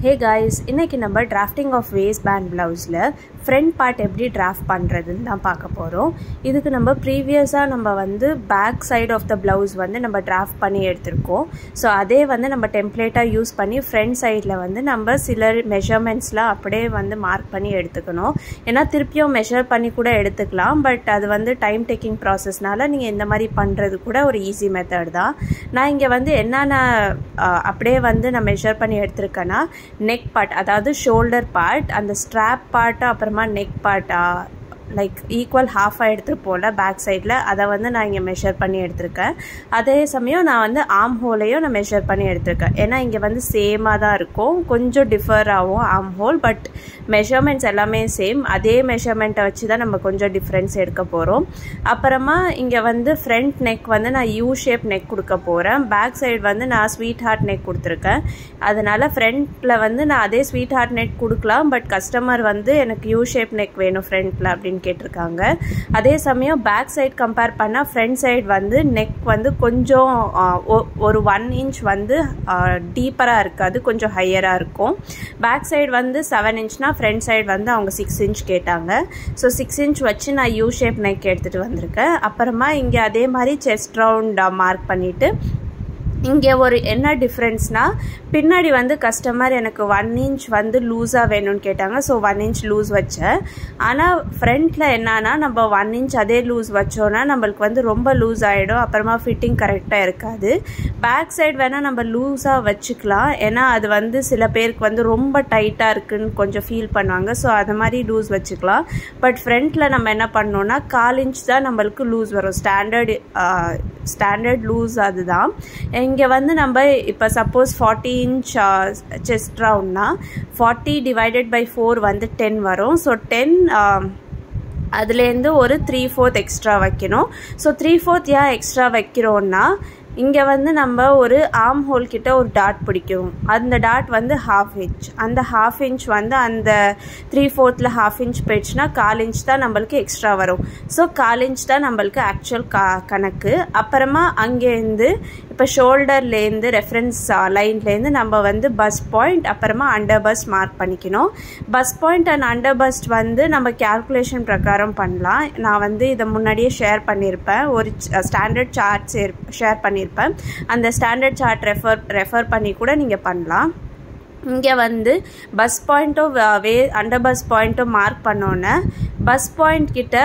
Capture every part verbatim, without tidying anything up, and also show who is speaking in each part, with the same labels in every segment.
Speaker 1: Hey guys, இன்னைக்கு நம்ம drafting of waistband blouseல front part எப்படி draft பண்றதுன்னு தான் பார்க்க போறோம். இதுக்கு நம்ம previousா நம்ம வந்து back side of the blouse வந்து நம்ம draft பண்ணி எடுத்துர்க்கோம். So அதே வந்து நம்ம template யூஸ் பண்ணி front sideல வந்து நம்ம சில measurementsல அப்படியே வந்து மார்க் பண்ணி எடுத்துக்கணும். ஏனா திருப்பியும் measure பண்ணி கூட எடுத்துக்கலாம். பட் அது வந்து time taking processனால நீங்க இந்த மாதிரி பண்றது கூட ஒரு easy method தான். நான் இங்க வந்து என்னன்னா அப்படியே வந்து நான் measure பண்ணி எடுத்துர்க்கேனா neck part அதாவது shoulder part and the strap part அப்புறமா neck part like equal half ஆ எடுத்து போல back sideல அத வந்து நான் இங்க measure பண்ணி எடுத்துர்க்கேன். அதே சமயம் நான் வந்து arm holeையும் நான் measure பண்ணி எடுத்துர்க்கேன். ஏனா இங்க வந்து சேமா தான் இருக்கும். கொஞ்சம் differ ஆகும் arm hole but measurements எல்லாமே சேம். அதே measurement வச்சு தான் நம்ம கொஞ்சம் difference எடுக்க போறோம். அப்புறமா இங்க வந்து front neck வந்து நான் U shape neck கொடுக்க போறேன். back side வந்து நான் sweetheart neck கொடுத்திருக்கேன். அதனால frontல வந்து நான் அதே sweetheart neck கொடுக்கலாம். பட் கஸ்டமர் வந்து எனக்கு U shape neck வேணும் frontல அப்படி கேட்டிருக்காங்க. அதே சமயம் பேக் சைடு கம்பேர் பண்ணா ஃப்ரண்ட் சைடு வந்து நெக் வந்து கொஞ்சம் ஒரு one inch வந்து டீப்பரா இருக்காது, கொஞ்சம் ஹையரா இருக்கும். பேக் சைடு வந்து seven inchனா ஃப்ரண்ட் சைடு வந்து அவங்க six inch கேட்டாங்க. சோ six inch வச்சு நான் U shape neck எடுத்துட்டு வந்திருக்கேன். அப்புறமா இங்க அதே மாதிரி செஸ்ட் ரவுண்ட் மார்க் பண்ணிட்டு இங்க ஒரு என்ன டிஃபரன்ஸ்னா பின்னாடி வந்து கஸ்டமர் எனக்கு one inch வந்து லூஸா வேணும்னு கேட்டாங்க. சோ one inch லூஸ் வச்சேன். ஆனா ஃப்ரண்ட்ல என்னன்னா நம்ம one inch அதே லூஸ் வச்சோம்னா நமக்கு வந்து ரொம்ப லூஸ் ஆயிடும். அப்புறமா ஃபிட்டிங் கரெக்ட்டா இருக்காது. பேக் சைடு வேணா நம்ம லூஸா வச்சுக்கலாம். ஏனா அது வந்து சில பேருக்கு வந்து ரொம்ப டைட்டா இருக்குன்னு கொஞ்சம் ஃபீல் பண்ணுவாங்க. சோ அத மாதிரி லூஸ் வச்சுக்கலாம். பட் ஃப்ரண்ட்ல நம்ம என்ன பண்ணோம்னா four inch தான் நமக்கு லூஸ் வரும். ஸ்டாண்டர்ட் ஸ்டாண்டர்ட் லூஸ் அதுதான். இங்க வந்து நம்ம இப்ப சப்போஸ் forty inch chest roundனா forty divided by four வந்து ten வரும். சோ ten அதுல இருந்து ஒரு three fourths எக்ஸ்ட்ரா வைக்கணும். சோ three fourths யா எக்ஸ்ட்ரா வைக்கிறோம்னா இங்க வந்து நம்ம ஒரு arm hole கிட்ட ஒரு டாட் பிடிக்கும். அந்த டாட் வந்து half inch. அந்த half inch வந்து அந்த three fourths ல half inch போயிடுச்சுனா four inch தான் நமக்கு எக்ஸ்ட்ரா வரும். சோ four inch தான் நமக்கு ஆக்சுவல் கணக்கு. அப்புறமா அங்க இருந்து இப்ப ஷோல்டர்ல இருந்து ரெஃபரன்ஸ் லைன்ல இருந்து நம்ம வந்து பஸ்ட் பாயிண்ட் அப்புறமா அண்டர் பஸ்ட் மார்க் பண்ணிக்கணும். Bust point and under bust வந்து நம்ம கால்குலேஷன் பிரகாரம் பண்ணலாம். நான் வந்து இத முன்னாடியே ஷேர் பண்ணிருப்பேன். ஒரு ஸ்டாண்டர்ட் சார்ட் ஷேர் பண்ணி அந்த ஸ்டாண்டர்ட் சார்ட் ரெஃபர் ரெஃபர் பண்ணி கூட நீங்க பண்ணலாம். இங்க வந்து பஸ் பாயிண்ட்டும் அண்டர் பஸ் பாயிண்ட்டும் மார்க் பண்ணோன்னே பஸ் பாயிண்ட் கிட்ட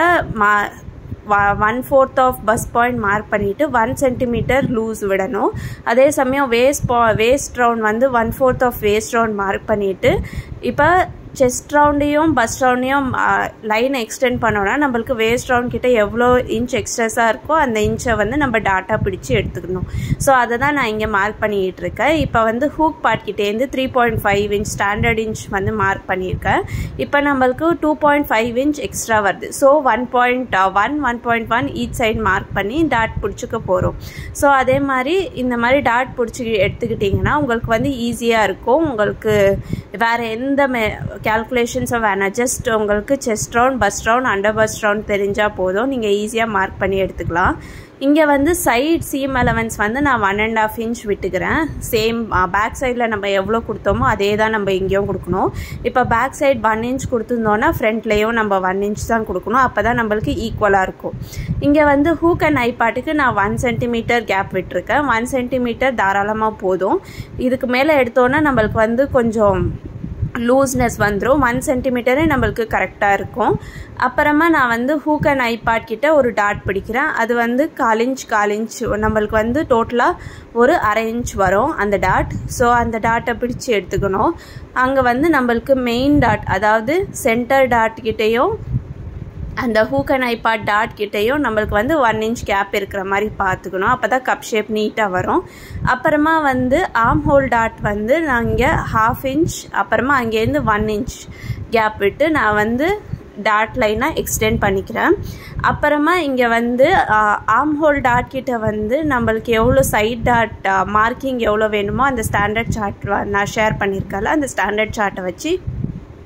Speaker 1: one fourth of bust point மார்க் பண்ணிட்டு one centimeter லூஸ் விடணும். அதே சமயம் வேஸ்ட் வேஸ்ட் ரவுண்ட் வந்து one fourth of waist round mark பண்ணிட்டு இப்ப செஸ்ட் ரவுண்டையும் பஸ்ட் ரவுண்டையும் லைன் எக்ஸ்டெண்ட் பண்ணோம்னா நம்மளுக்கு வேஸ்ட் ரவுண்ட் கிட்ட எவ்வளோ இன்ச் எக்ஸ்ட்ரஸா இருக்கோ அந்த இன்ச்சை வந்து நம்ம டாட்டா பிடிச்சு எடுத்துக்கணும். ஸோ அதை தான் நான் இங்கே மார்க் பண்ணிட்டு இருக்கேன். இப்போ வந்து ஹூக் பார்ட் கிட்டேருந்து three point five inch standard inch வந்து மார்க் பண்ணியிருக்கேன். இப்போ நம்மளுக்கு two point five inch extra வருது. So one point one one point one each side mark பண்ணி டாட் பிடிச்சிக்க போகிறோம். ஸோ அதே மாதிரி இந்த மாதிரி டாட் பிடிச்சி எடுத்துக்கிட்டிங்கன்னா உங்களுக்கு வந்து ஈஸியாக இருக்கும். உங்களுக்கு வேற எந்த மே calculations வேணாம். ஜஸ்ட் உங்களுக்கு chest round bust round under bust round தெரிஞ்சா போதும். நீங்க ஈஸியா மார்க் பண்ணி எடுத்துக்கலாம். இங்க வந்து சைட் சீம் அலவன்ஸ் வந்து நான் ஒன் அண்ட் ஆஃப் இன்ச் விட்டுக்கிறேன். சேம் பேக் சைட்ல நம்ம எவ்வளவு கொடுத்தோமோ அதே தான் நம்ம இங்கேயும் கொடுக்கணும். இப்ப பேக் சைட் ஒன் இன்ச் கொடுத்துருந்தோம்னா ஃப்ரண்ட்லயும் நம்ம ஒன் இன்ச் தான் கொடுக்கணும். அப்பதான் நம்மளுக்கு ஈக்குவலா இருக்கும். இங்க வந்து ஹூக் அண்ட் ஐ பார்ட்டுக்கு நான் ஒன் சென்டிமீட்டர் கேப் விட்டுருக்கேன். ஒன் சென்டிமீட்டர் தாராளமா போதும். இதுக்கு மேல எடுத்தோம்னா நம்மளுக்கு வந்து கொஞ்சம் லூஸ்னஸ் வந்துடும். ஒன் சென்டிமீட்டரே நம்மளுக்கு கரெக்டாக இருக்கும். அப்புறமா நான் வந்து ஹூக் அண்ட் ஐ பார்ட் கிட்ட ஒரு டாட் பிடிக்கிறேன். அது வந்து கால் இன்ச் கால் இன்ச் நம்மளுக்கு வந்து டோட்டலாக ஒரு அரை இன்ச் வரும் அந்த டாட். ஸோ அந்த டாட்டை பிடிச்சி எடுத்துக்கணும். அங்கே வந்து நம்மளுக்கு மெயின் டாட் அதாவது சென்டர் டாட் கிட்டேயும் அந்த hook and eye part dot கிட்டேயும் நம்மளுக்கு வந்து ஒன் இன்ச் கேப் இருக்கிற மாதிரி பார்த்துக்கணும். அப்போ தான் கப் ஷேப் நீட்டாக வரும். அப்புறமா வந்து ஆர்ம் ஹோல் டாட் வந்து நான் இங்கே ஹாஃப் இன்ச் அப்புறமா அங்கேருந்து ஒன் இன்ச் கேப் விட்டு நான் வந்து டாட் லைனாக எக்ஸ்டெண்ட் பண்ணிக்கிறேன். அப்புறமா இங்கே வந்து ஆர்ம் ஹோல் டாட் கிட்ட வந்து நம்மளுக்கு எவ்வளோ சைட் டாட் மார்க்கிங் எவ்வளோ வேணுமோ அந்த ஸ்டாண்டர்ட் சார்ட் நான் ஷேர் பண்ணியிருக்கேன்ல அந்த ஸ்டாண்டர்ட் சார்ட்டை வச்சு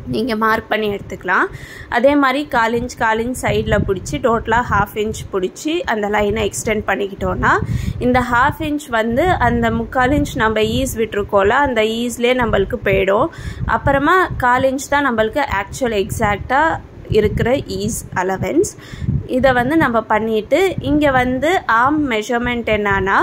Speaker 1: நீங்கள் மார்க் பண்ணி எடுத்துக்கலாம். அதே மாதிரி கால் இன்ச் கால் இன்ச் சைடில் பிடிச்சி டோட்டலாக ஹாஃப் இன்ச் பிடிச்சி அந்த லைனை எக்ஸ்டெண்ட் பண்ணிக்கிட்டோன்னா இந்த ஹாஃப் இன்ச் வந்து அந்த முக்கால் இன்ச் நம்ம ஈஸ் விட்டுருக்கோம்ல அந்த ஈஸ்லேயே நம்மளுக்கு போயிடும். அப்புறமா கால் இன்ச் தான் நம்மளுக்கு ஆக்சுவல் எக்ஸாக்டாக இருக்கிற ஈஸ் அலவன்ஸ். இதை வந்து நம்ம பண்ணிவிட்டு இங்கே வந்து ஆர்ம் மெஷர்மெண்ட் என்னன்னா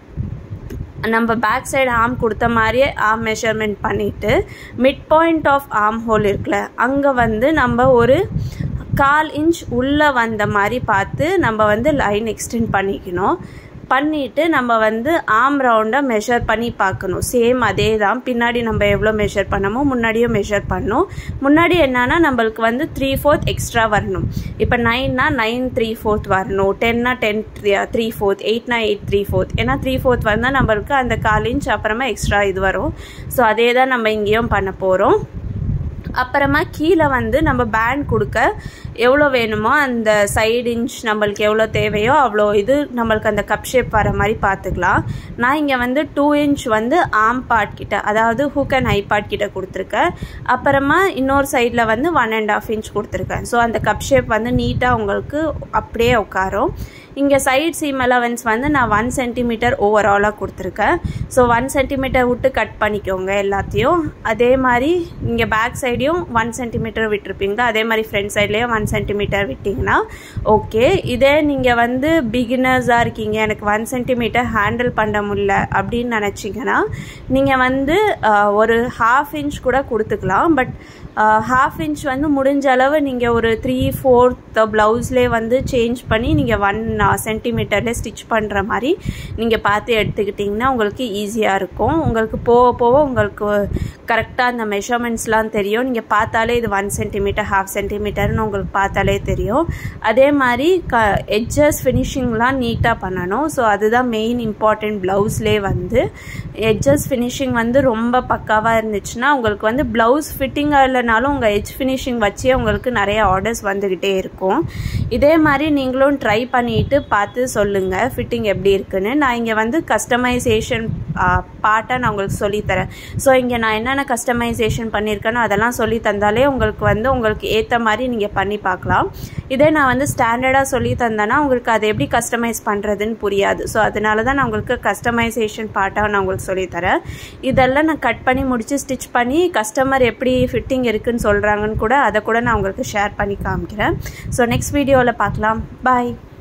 Speaker 1: நம்ம பேக் சைடு ஆர்ம் கொடுத்த மாதிரியே ஆர்ம் மெஷர்மெண்ட் பண்ணிவிட்டு mid point of arm hole இருக்குல்ல அங்கே வந்து நம்ம ஒரு கால் இன்ச் உள்ளே வந்த மாதிரி பார்த்து நம்ம வந்து லைன் எக்ஸ்டெண்ட் பண்ணிக்கணும். பண்ணிவிட்டு நம்ம வந்து ஆர்ம் ரவுண்டாக மெஷர் பண்ணி பார்க்கணும். சேம் அதே தான், பின்னாடி நம்ம எவ்வளோ மெஷர் பண்ணமோ முன்னாடியும் மெஷர் பண்ணணும். முன்னாடி என்னன்னா நம்மளுக்கு வந்து த்ரீ ஃபோர்த் எக்ஸ்ட்ரா வரணும். இப்போ நைன்னா நைன் த்ரீ ஃபோர்த் வரணும், டென்னா டென் த்ரீ ஃபோர்த், எயிட்னா எயிட் த்ரீ ஃபோர்த். ஏன்னா த்ரீ ஃபோர்த் வந்தால் நம்மளுக்கு அந்த கால் இன்ச் அப்புறமா எக்ஸ்ட்ரா இது வரும். ஸோ அதே தான் நம்ம இங்கேயும் பண்ண போகிறோம். அப்புறமா கீழே வந்து நம்ம பேண்ட் கொடுக்க எவ்வளோ வேணுமோ அந்த சைடு இன்ச் நம்மளுக்கு எவ்வளோ தேவையோ அவ்வளோ இது நம்மளுக்கு அந்த கப் ஷேப் வர மாதிரி பார்த்துக்கலாம். நான் இங்கே வந்து டூ இன்ச் வந்து ஆர்ம் பார்ட் கிட்ட அதாவது ஹூக் அண்ட் ஐ பார்ட் கிட்ட கொடுத்துருக்கேன். அப்புறமா இன்னொரு சைடில் வந்து ஒன் அண்ட் ஆஃப் இன்ச் கொடுத்துருக்கேன். ஸோ அந்த கப் ஷேப் வந்து நீட்டாக உங்களுக்கு அப்படியே உட்காரும். இங்கே சைட் சீம் அலவன்ஸ் வந்து நான் ஒன் சென்டிமீட்டர் ஓவராலாக கொடுத்துருக்கேன். ஸோ ஒன் சென்டிமீட்டர் விட்டு கட் பண்ணிக்கோங்க எல்லாத்தையும். அதே மாதிரி இங்கே பேக் சைடையும் ஒன் சென்டிமீட்டர் விட்டுருப்பீங்க, அதே மாதிரி ஃப்ரண்ட் சைட்லேயும் ஒன் சென்டிமீட்டர் விட்டிங்கன்னா ஓகே. இதே நீங்கள் வந்து பிகினர்ஸாக இருக்கீங்க, எனக்கு ஒன் சென்டிமீட்டர் ஹேண்டில் பண்ண முடியல அப்படின்னு நினச்சிங்கன்னா நீங்கள் வந்து ஒரு ஹாஃப் இன்ச் கூட கொடுத்துக்கலாம். பட் ஹாஃப் இன்ச் வந்து முடிஞ்ச அளவு நீங்கள் ஒரு த்ரீ ஃபோர்த் ப்ளவுஸ்லேயே வந்து சேஞ்ச் பண்ணி நீங்கள் ஒன் சென்டிமீட்டர்லேயே ஸ்டிச் பண்ணுற மாதிரி நீங்கள் பார்த்து எடுத்துக்கிட்டிங்கன்னா உங்களுக்கு ஈஸியாக இருக்கும். உங்களுக்கு போக போக உங்களுக்கு கரெக்டாக அந்த மெஷர்மெண்ட்ஸ்லாம் தெரியும். நீங்கள் பார்த்தாலே இது ஒன் சென்டிமீட்டர் ஹாஃப் சென்டிமீட்டர்னு உங்களுக்கு பார்த்தாலே தெரியும். அதே மாதிரி க எட்ஜஸ் ஃபினிஷிங்லாம் நீட்டாக பண்ணணும். ஸோ அதுதான் மெயின் இம்பார்ட்டன்ட் ப்ளவுஸ்லேயே வந்து எட்ஜஸ் ஃபினிஷிங் வந்து ரொம்ப பக்காவாக இருந்துச்சுன்னா உங்களுக்கு வந்து ப்ளவுஸ் ஃபிட்டிங்காக இல்லைனாலும் உங்கள் எட்ஜ் ஃபினிஷிங் வச்சே உங்களுக்கு நிறைய ஆர்டர்ஸ் வந்துக்கிட்டே இருக்கும். இதே மாதிரி நீங்களும் ட்ரை பண்ணிவிட்டு பார்த்து சொல்லுங்கள் ஃபிட்டிங் எப்படி இருக்குன்னு. நான் இங்கே வந்து கஸ்டமைசேஷன் பார்ட்டாக நான் உங்களுக்கு சொல்லித்தரேன். ஸோ இங்கே நான் என்னென்ன கஸ்டமைசேஷன் பண்ணியிருக்கேனோ அதெல்லாம் சொல்லி தந்தாலே உங்களுக்கு வந்து உங்களுக்கு ஏற்ற மாதிரி நீங்கள் பண்ணி பார்க்கலாம். இதே நான் வந்து ஸ்டாண்டர்டாக சொல்லி தந்தேன்னா உங்களுக்கு அதை எப்படி கஸ்டமைஸ் பண்ணுறதுன்னு புரியாது. ஸோ அதனால தான் நான் உங்களுக்கு கஸ்டமைசேஷன் பார்ட்டாக நான் உங்களுக்கு சொல்லித்தரேன். இதெல்லாம் நான் கட் பண்ணி முடித்து ஸ்டிச் பண்ணி கஸ்டமர் எப்படி ஃபிட்டிங் இருக்குன்னு சொல்கிறாங்கன்னு கூட அதை கூட நான் உங்களுக்கு ஷேர் பண்ணி காமிக்கிறேன். ஸோ நெக்ஸ்ட் வீடியோவில் பார்க்கலாம். பாய்.